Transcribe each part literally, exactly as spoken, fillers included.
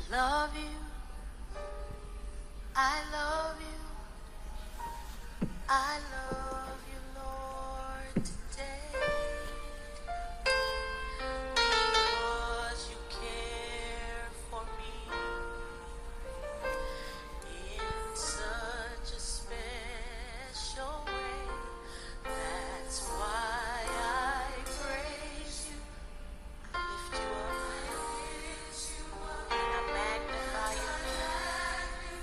love you, I love you, I love you, Lord, today, because you care for me in such a special way. That's why I praise you, I lift you up, and I magnify your name.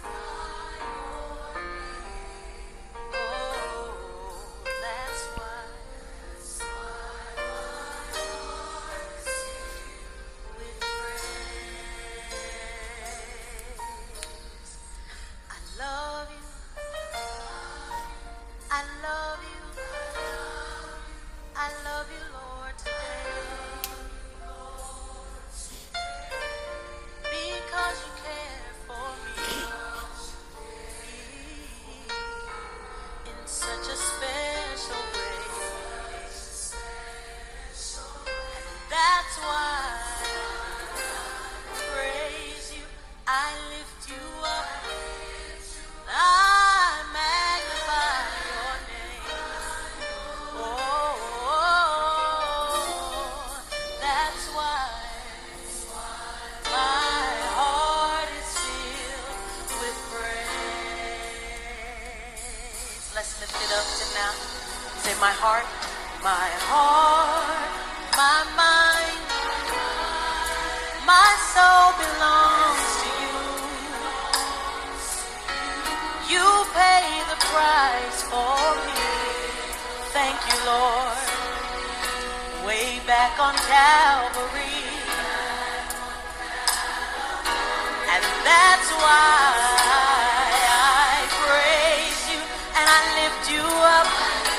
Oh, that's why with praise. I love you, I love you, I love you, Lord, today, because you care for me in such a special way. That's why I praise you, I lift you up, I magnify your name. Oh, that's why my heart is filled with praise. Let's lift it up to now. Say, my heart, my heart, my mind, my soul belongs to you. You pay the price for me. Thank you, Lord. Way back on Calvary. And that's why I praise you and I lift you up.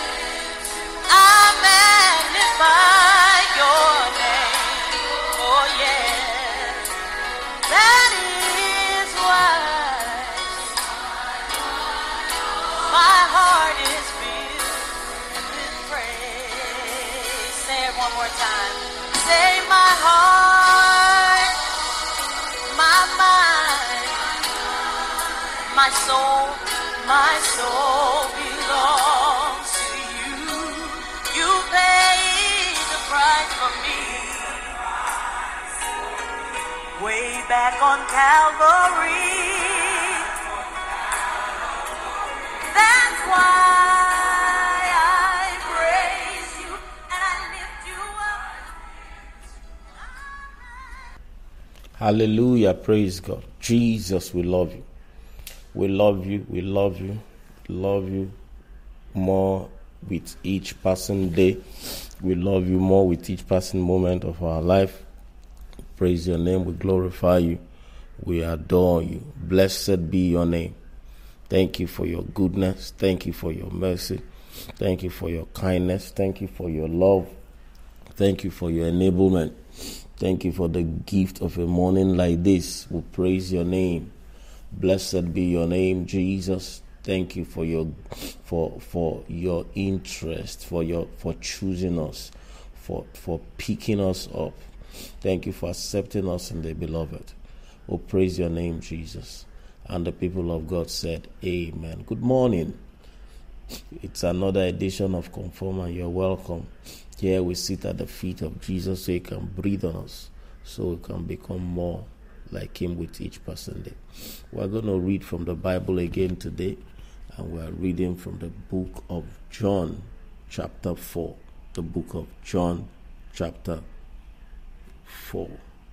I magnify your name. Oh yeah. That is why my heart is filled with praise. Say it one more time. Say, my heart, my mind, my soul, my soul belongs to you. You paid the price for me. Way back on Calvary. That's why I praise you and I lift you up. Hallelujah. Praise God. Jesus, we love you. We love you. We love you. Love you more with each passing day. We love you more with each passing moment of our life. Praise your name. We glorify you. We adore you. Blessed be your name. Thank you for your goodness. Thank you for your mercy. Thank you for your kindness. Thank you for your love. Thank you for your enablement. Thank you for the gift of a morning like this. We praise your name. Blessed be your name, Jesus. Thank you for your for for your interest, for your for choosing us, for for picking us up. Thank you for accepting us in the beloved. We praise your name, Jesus. And the people of God said, amen. Good morning. It's another edition of Conform, and you're welcome. Here we sit at the feet of Jesus so he can breathe on us, so we can become more like him with each passing day. We're going to read from the Bible again today, and we're reading from the book of John, chapter four. The book of John, chapter four.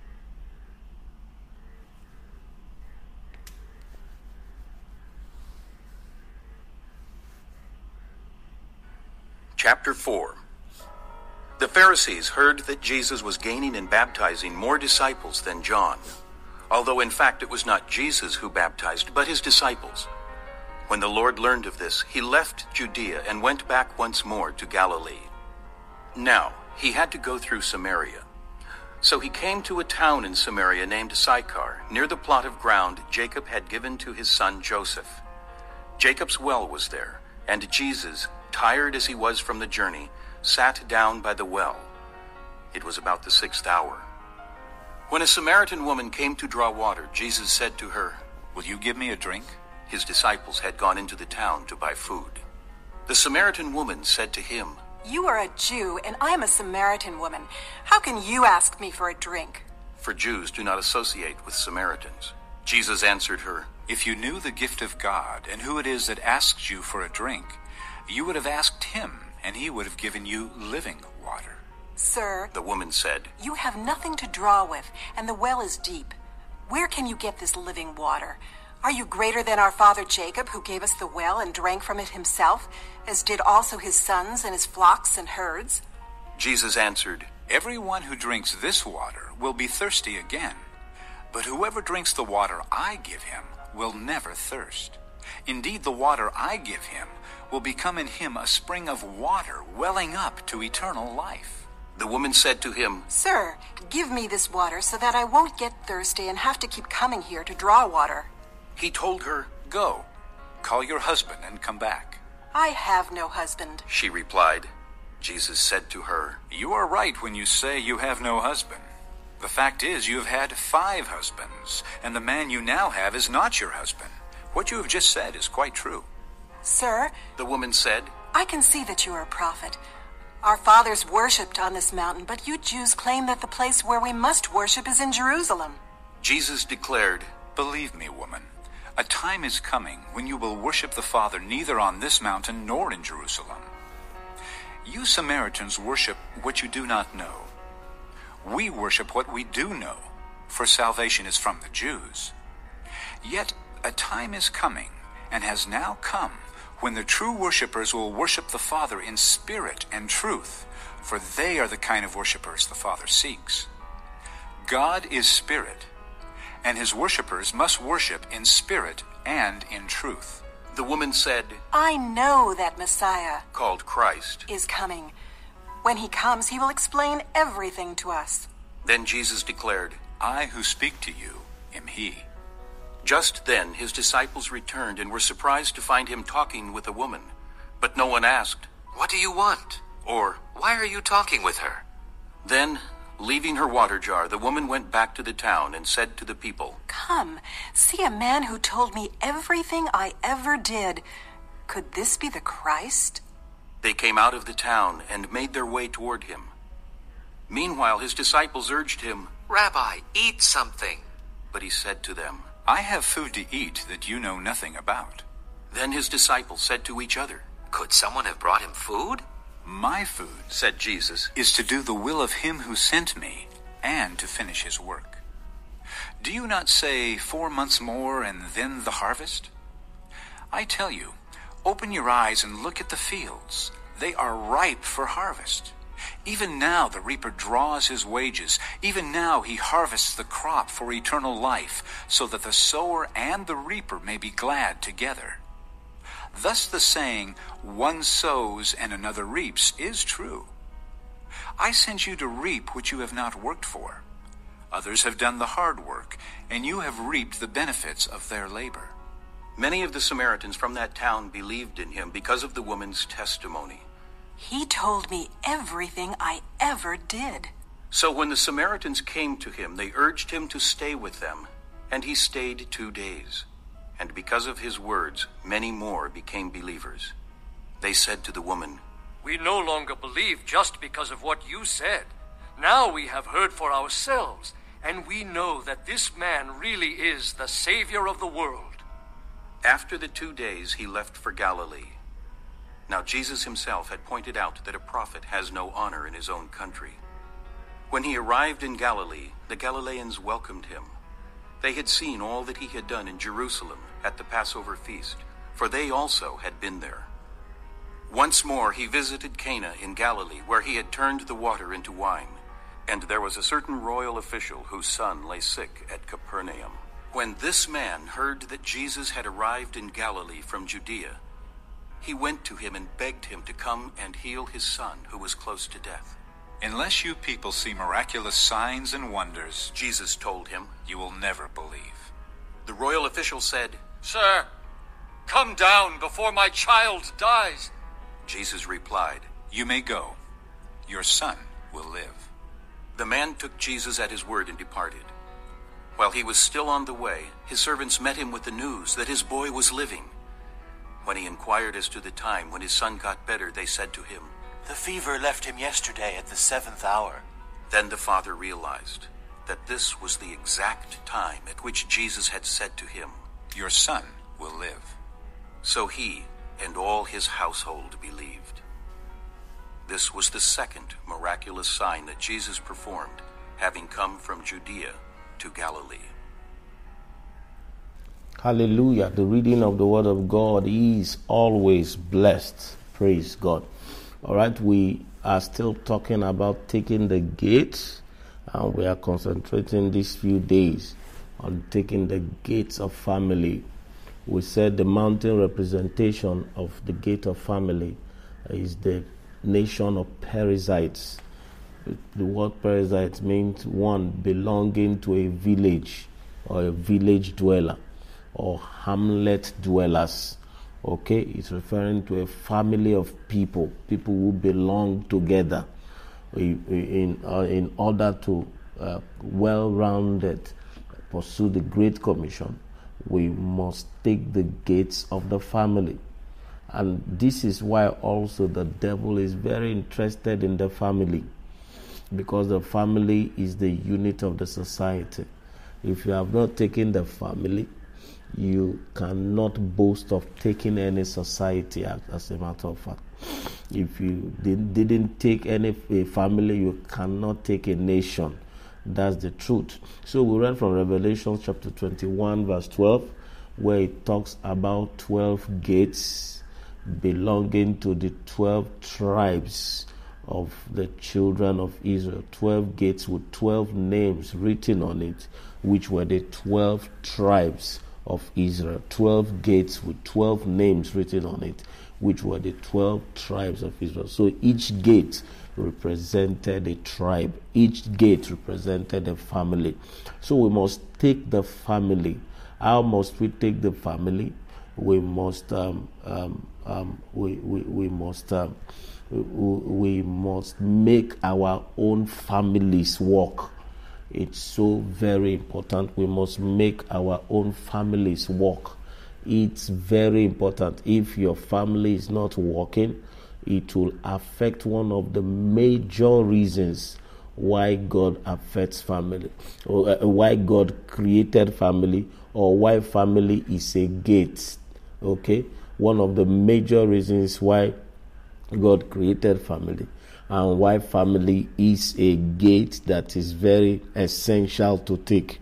Chapter four. The Pharisees heard that Jesus was gaining and baptizing more disciples than John, although in fact it was not Jesus who baptized, but his disciples. When the Lord learned of this, he left Judea and went back once more to Galilee. Now, he had to go through Samaria. So he came to a town in Samaria named Sychar, near the plot of ground Jacob had given to his son Joseph. Jacob's well was there, and Jesus, tired as he was from the journey, sat down by the well. It was about the sixth hour. When a Samaritan woman came to draw water, Jesus said to her, "Will you give me a drink?" His disciples had gone into the town to buy food. The Samaritan woman said to him, "You are a Jew, and I am a Samaritan woman. How can you ask me for a drink?" For Jews do not associate with Samaritans. Jesus answered her, "If you knew the gift of God and who it is that asks you for a drink, you would have asked him, and he would have given you living water." "Sir," the woman said, "you have nothing to draw with, and the well is deep. Where can you get this living water? Are you greater than our father Jacob, who gave us the well and drank from it himself, as did also his sons and his flocks and herds?" Jesus answered, "Everyone who drinks this water will be thirsty again. But whoever drinks the water I give him will never thirst. Indeed, the water I give him will become in him a spring of water welling up to eternal life." The woman said to him, "Sir, give me this water so that I won't get thirsty and have to keep coming here to draw water." He told her, "Go, call your husband and come back." "I have no husband," she replied. Jesus said to her, "You are right when you say you have no husband. The fact is, you have had five husbands, and the man you now have is not your husband. What you have just said is quite true." "Sir," the woman said, "I can see that you are a prophet. Our fathers worshipped on this mountain, but you Jews claim that the place where we must worship is in Jerusalem." Jesus declared, "Believe me, woman, a time is coming when you will worship the Father neither on this mountain nor in Jerusalem. You Samaritans worship what you do not know. We worship what we do know, for salvation is from the Jews. Yet a time is coming, and has now come, when the true worshippers will worship the Father in spirit and truth, for they are the kind of worshippers the Father seeks. God is spirit, and his worshippers must worship in spirit and in truth." The woman said, "I know that Messiah, called Christ, is coming. When he comes, he will explain everything to us." Then Jesus declared, "I who speak to you am he." Just then his disciples returned and were surprised to find him talking with a woman. But no one asked, "What do you want?" or "Why are you talking with her?" Then, leaving her water jar, the woman went back to the town and said to the people, "Come, see a man who told me everything I ever did. Could this be the Christ?" They came out of the town and made their way toward him. Meanwhile his disciples urged him, "Rabbi, eat something." But he said to them, "I have food to eat that you know nothing about." Then his disciples said to each other, "Could someone have brought him food?" "My food," said Jesus, "is to do the will of him who sent me and to finish his work. Do you not say, 'Four months more and then the harvest'? I tell you, open your eyes and look at the fields. They are ripe for harvest. Even now the reaper draws his wages. Even now he harvests the crop for eternal life, so that the sower and the reaper may be glad together. Thus the saying, 'One sows and another reaps,' is true. I sent you to reap what you have not worked for. Others have done the hard work, and you have reaped the benefits of their labor." Many of the Samaritans from that town believed in him because of the woman's testimony. "He told me everything I ever did." So when the Samaritans came to him, they urged him to stay with them, and he stayed two days. And because of his words, many more became believers. They said to the woman, "We no longer believe just because of what you said. Now we have heard for ourselves, and we know that this man really is the Savior of the world." After the two days, he left for Galilee. Now Jesus himself had pointed out that a prophet has no honor in his own country. When he arrived in Galilee, the Galileans welcomed him. They had seen all that he had done in Jerusalem at the Passover feast, for they also had been there. Once more he visited Cana in Galilee, where he had turned the water into wine. And there was a certain royal official whose son lay sick at Capernaum. When this man heard that Jesus had arrived in Galilee from Judea, he went to him and begged him to come and heal his son, who was close to death. "Unless you people see miraculous signs and wonders," Jesus told him, "you will never believe." The royal official said, "Sir, come down before my child dies." Jesus replied, "You may go. Your son will live." The man took Jesus at his word and departed. While he was still on the way, his servants met him with the news that his boy was living. When he inquired as to the time when his son got better, they said to him, "The fever left him yesterday at the seventh hour." Then the father realized that this was the exact time at which Jesus had said to him, "Your son will live." So he and all his household believed. This was the second miraculous sign that Jesus performed, having come from Judea to Galilee. Hallelujah. The reading of the word of God is always blessed. Praise God. All right, we are still talking about taking the gates, and we are concentrating these few days on taking the gates of family. We said the mountain representation of the gate of family is the nation of Perizzites. The word Perizzites means one belonging to a village or a village dweller or hamlet dwellers. Okay, it's referring to a family of people, people who belong together in, in, uh, in order to uh, well-rounded pursue the Great Commission. We must take the gates of the family. And this is why also the devil is very interested in the family, because the family is the unit of the society. If you have not taken the family, you cannot boast of taking any society, as a matter of fact. If you did, didn't take any a family, you cannot take a nation. That's the truth. So we read from Revelation chapter twenty-one, verse twelve, where it talks about twelve gates belonging to the twelve tribes of the children of Israel. twelve gates with twelve names written on it, which were the twelve tribes of Israel. twelve gates with twelve names written on it, which were the twelve tribes of Israel. So each gate represented a tribe. Each gate represented a family. So we must take the family. How must we take the family? We must um, um, um, we, we, we must um, we, we must make our own families work. It's so very important. We must make our own families work. It's very important. If your family is not working, it will affect one of the major reasons why God affects family, or uh, why God created family, or why family is a gate. Okay? One of the major reasons why God created family, and why family is a gate that is very essential to take.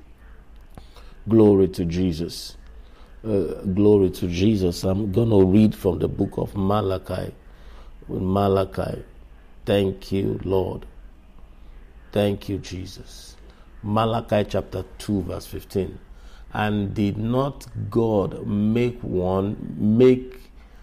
Glory to Jesus. Uh, glory to Jesus. I'm going to read from the book of Malachi. Malachi. Thank you, Lord. Thank you, Jesus. Malachi chapter two, verse fifteen. And did not God make one, make,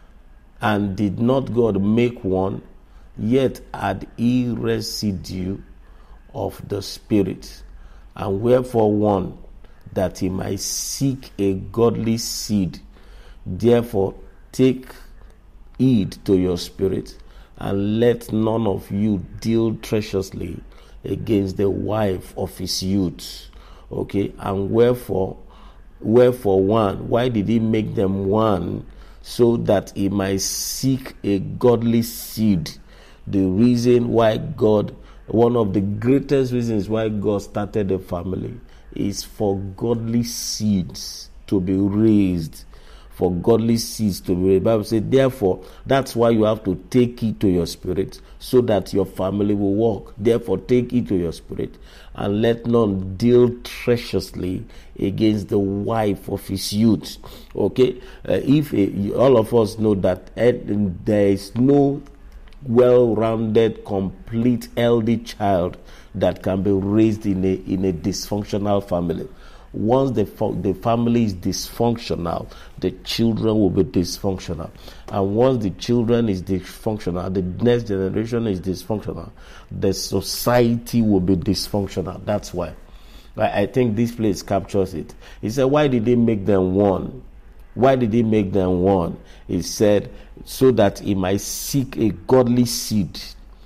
and did not God make one, yet had he residue of the Spirit, and wherefore one, that he might seek a godly seed. Therefore take heed to your spirit, and let none of you deal treacherously against the wife of his youth. Okay, and wherefore, wherefore one, why did he make them one? So that he might seek a godly seed. The reason why God, one of the greatest reasons why God started a family is for godly seeds to be raised. For godly seeds to be raised. The Bible says, therefore, that's why you have to take it to your spirit, so that your family will walk. Therefore, take it to your spirit, and let none deal treacherously against the wife of his youth. Okay? Uh, if uh, all of us know that uh, there is no well-rounded, complete, healthy child that can be raised in a in a dysfunctional family. Once the the family is dysfunctional, the children will be dysfunctional. And once the children is dysfunctional, the next generation is dysfunctional, the society will be dysfunctional. That's why. I think this place captures it. He said, why did he make them one? Why did he make them one? He said, so that he might seek a godly seed.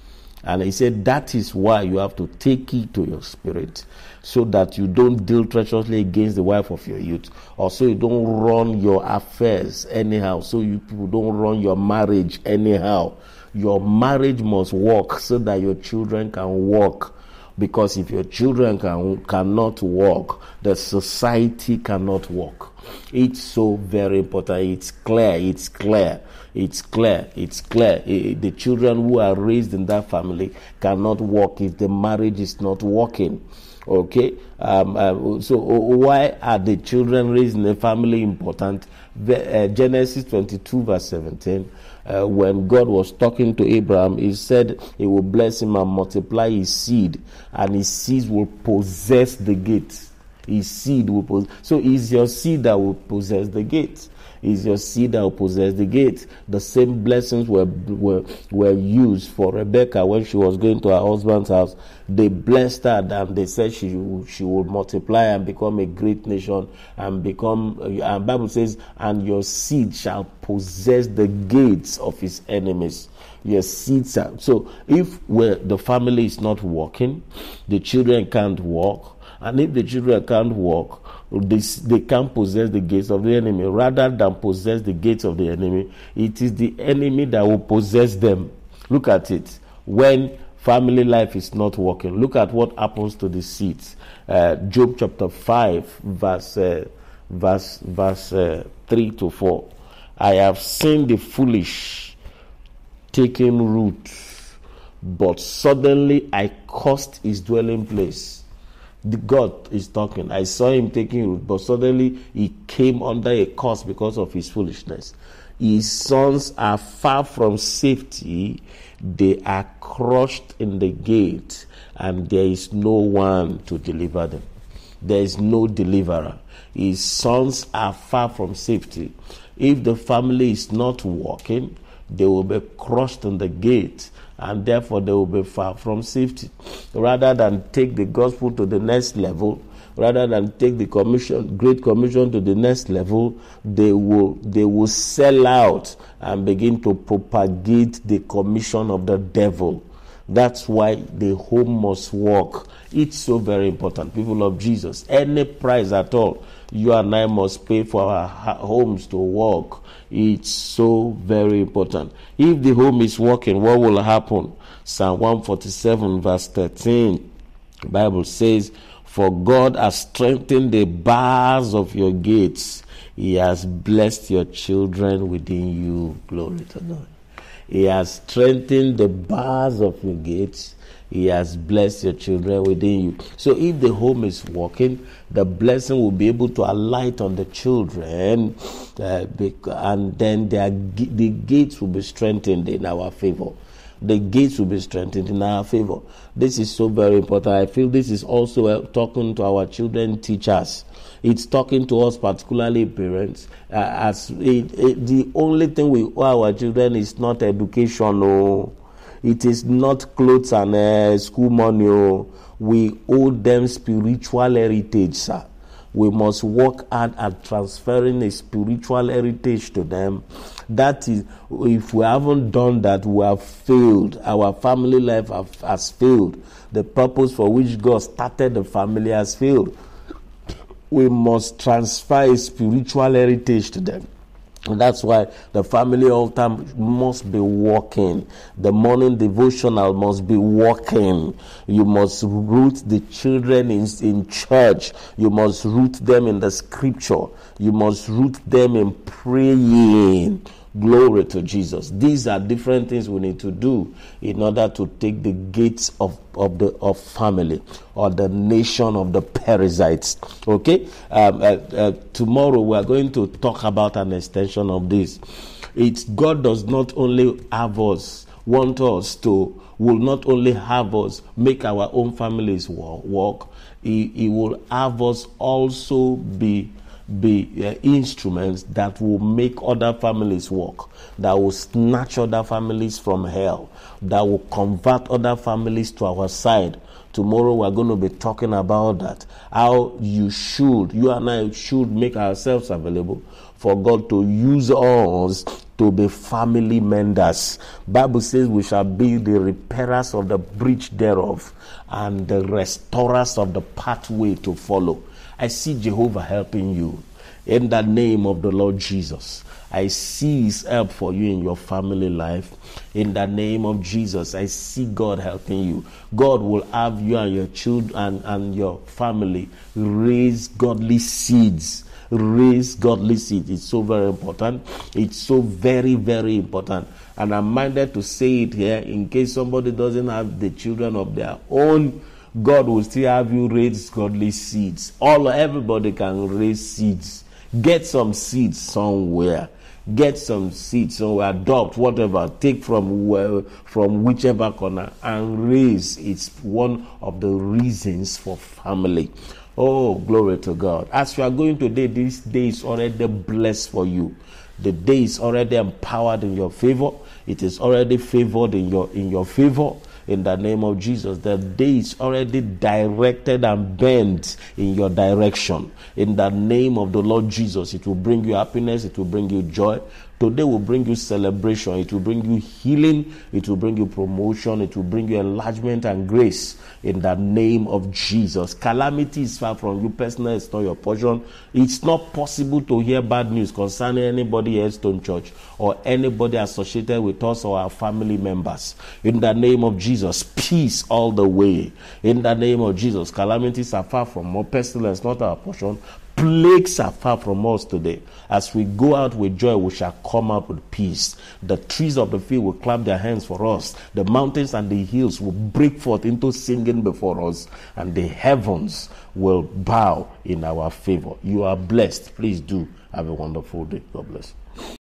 And he said that is why you have to take it to your spirit, so that you don't deal treacherously against the wife of your youth, or so you don't run your affairs anyhow, so you people don't run your marriage anyhow. Your marriage must work so that your children can walk. Because if your children can cannot walk, the society cannot walk. It's so very important. It's clear. It's clear. It's clear. It's clear. The children who are raised in that family cannot walk if the marriage is not working. Okay. Um, uh, so why are the children raised in a family important? The, uh, Genesis twenty-two verse seventeen. Uh, when God was talking to Abraham, he said he will bless him and multiply his seed, and his seed will possess the gates. His seed will possess. So it's your seed that will possess the gates. It's your seed that will possess the gates. The same blessings were, were, were used for Rebecca when she was going to her husband's house. They blessed her and they said she, she would multiply and become a great nation and become, and the Bible says, and your seed shall possess the gates of his enemies. Your seeds are. So if where the family is not working, the children can't walk, and if the children can't walk, they, they can't possess the gates of the enemy. Rather than possess the gates of the enemy, it is the enemy that will possess them. Look at it. When family life is not working, look at what happens to the seeds. Uh, Job chapter five, verse uh, verse verse uh, three to four. I have seen the foolish taking root, but suddenly I cursed his dwelling place. The God is talking. I saw him taking root, but suddenly he came under a curse because of his foolishness. His sons are far from safety. They are crushed in the gate, and there is no one to deliver them. There is no deliverer. His sons are far from safety. If the family is not working, they will be crushed in the gate, and therefore they will be far from safety. Rather than take the gospel to the next level, rather than take the commission, great commission to the next level, they will they will sell out and begin to propagate the commission of the devil. That's why the home must work. It's so very important, people of Jesus. Any price at all, you and I must pay for our homes to work. It's so very important. If the home is working, what will happen? Psalm one forty-seven verse thirteen. The Bible says, for God has strengthened the bars of your gates. He has blessed your children within you. Glory to God. He has strengthened the bars of your gates. He has blessed your children within you. So if the home is working, the blessing will be able to alight on the children, uh, and then their, the gates will be strengthened in our favor. The gates will be strengthened in our favor. This is so very important. I feel this is also uh, talking to our children teachers. It's talking to us, particularly parents. Uh, as it, it, the only thing we owe our children is not education. No. It is not clothes and uh, school money. Oh. We owe them spiritual heritage, sir. We must work hard at transferring a spiritual heritage to them. That is, if we haven't done that, we have failed. Our family life have, has failed. The purpose for which God started the family has failed. We must transfer a spiritual heritage to them. And that's why the family altar must be working. The morning devotional must be working. You must root the children in, in church. You must root them in the scripture. You must root them in praying. Glory to Jesus. These are different things we need to do in order to take the gates of, of the of family or the nation of the Perizzites. Okay? Um, uh, uh, tomorrow we are going to talk about an extension of this. It's God does not only have us, want us to, will not only have us make our own families work, He, he will have us also be be uh, instruments that will make other families work, that will snatch other families from hell, that will convert other families to our side, Tomorrow we're going to be talking about that. How you should, you and I should make ourselves available for God to use us to be family menders. Bible says we shall be the repairers of the breach thereof and the restorers of the pathway to follow. I see Jehovah helping you in the name of the Lord Jesus. I see his help for you in your family life. In the name of Jesus, I see God helping you. God will have you and your children and, and your family raise godly seeds. Raise godly seeds. It's so very important. It's so very, very important. And I'm minded to say it here in case somebody doesn't have the children of their own. God will still have you raise godly seeds. All everybody can raise seeds. Get some seeds somewhere. Get some seeds somewhere. Adopt whatever. Take from where, from whichever corner and raise. It's one of the reasons for family. Oh, glory to God. As you are going today, this day is already blessed for you. The day is already empowered in your favor. It is already favored in your in your favor. In the name of Jesus, the day is already directed and bent in your direction. In the name of the Lord Jesus, it will bring you happiness. It will bring you joy. Today will bring you celebration. It will bring you healing. It will bring you promotion. It will bring you enlargement and grace. In the name of Jesus. Calamity is far from you. Personal, it's not your portion. It's not possible to hear bad news concerning anybody at Stone Church or anybody associated with us or our family members. In the name of Jesus, peace all the way. In the name of Jesus, calamities are far from us. Pestilence, not our portion. Plagues are far from us today. As we go out with joy, we shall come out with peace. The trees of the field will clap their hands for us. The mountains and the hills will break forth into singing before us. And the heavens will bow in our favor. You are blessed. Please do have a wonderful day. God bless.